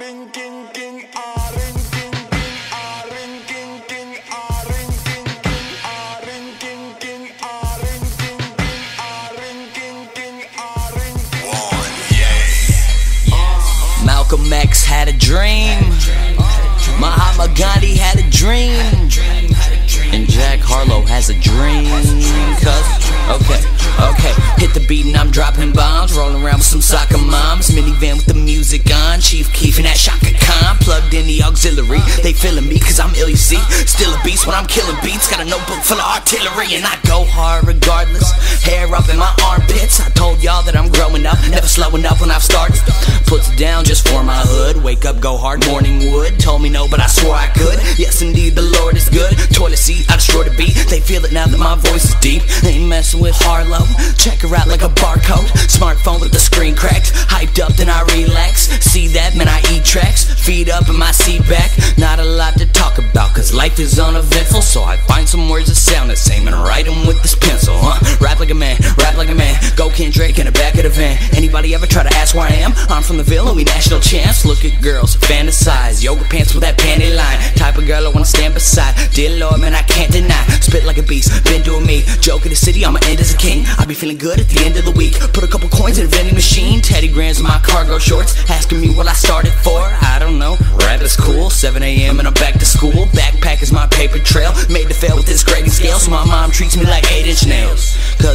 Malcolm X had a dream. Mahatma Gandhi had a dream. And Jack Harlow has a dream. Okay, hit the beat and I'm dropping bombs. Rolling around with some soccer moms. Minivan with the music on. Chief Keef and that Chaka plugged in the auxiliary. They feeling me cause I'm ill, you see. Still a beast when I'm killing beats. Got a notebook full of artillery and I go hard regardless. Hair up in my armpits. I told y'all that I'm growing up, never slowing up when I've started. Puts it down just for my hood. Wake up, go hard, morning wood. Told me no, but I swore I could. Yes, indeed, the Lord is good. Toilet seat, I destroy the beat. They feel it now that my voice is deep. They ain't messing with Harlow. Check her out like a barcode. Smartphone with the screen cracked. Hyped up, then I relax. See that, man, I eat tracks. Feet up in my seat back. Not a lot to talk about, cause life is uneventful. So I find some words that sound the same and write them with this pencil. Rap like a man, rap like a man. Go Kendrick in the back of the van. Anybody ever try to ask where I am? I'm from the Ville, we national champs. Look at girls, fantasize. Yoga pants with that panty line. Type of girl I wanna stand beside. Dear Lord, man, I can't deny. Spit like a beast, been doing me. Joke of the city, I'ma end as a king. I be feeling good at the end of the week. Put a couple coins in a vending machine. Teddy Grams in my cargo shorts. Asking me what I started for, I don't know. Rap is cool, 7 AM and I'm back to school. Backpack is my paper trail. Made to fail with this grading scale. So my mom treats me like 8-inch nails.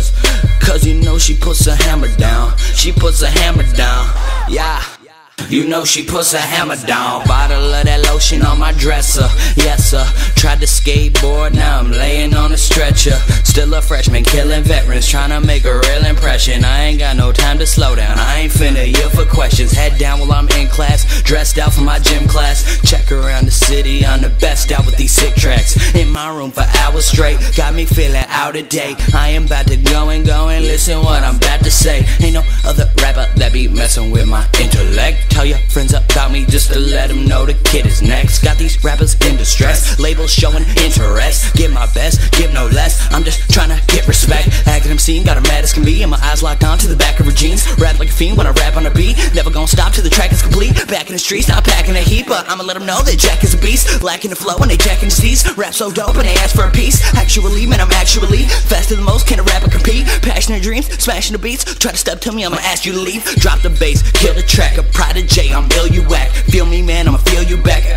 Cause you know she puts a hammer down. She puts a hammer down, yeah. You know she puts a hammer down. Bottle of that lotion on my dresser. Yes sir, tried to skateboard, now I'm laying on a stretcher. Still a freshman, killing veterans, trying to make a real impression. I ain't got no time to slow down, I ain't finna yield for questions. Head down while I'm in class, dressed out for my gym class. Check around the city, I'm the best out with these sick tracks. In my room for hours straight, got me feeling out of date. I am about to go and listen what I'm about to say. Ain't no other rapper that be messing with my intellect. Tell your friends about me just to let them know the kid is next. Got these rappers in distress, labels showing interest. Give my best, give no less, I'm just trying to get respect. Acting MC, got her mad as can be, and my eyes locked on to the back of her jeans. Rap like a fiend when I rap on a beat. Never gonna stop till the track is complete. Back in the streets, not packing a heat, but I'ma let them know that Jack is a beast. Lacking the flow and they jacking the seats. Rap so dope and they ask for a piece. Actually, man, I'm actually faster than most, can a rapper compete? Passionate dreams, smashing the beats. Try to step to me, I'ma ask you to leave. Drop the bass, kill the track, a prodigy, I'm ill, you whack. Feel me, man, I'ma feel you back.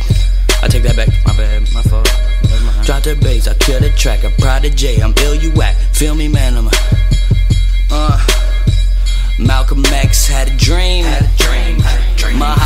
I take that back, my bad, my fault. Drop the bass, I kill the track, a prodigy, I'm ill, you whack. Feel me, man, I'ma Malcolm X had a dream.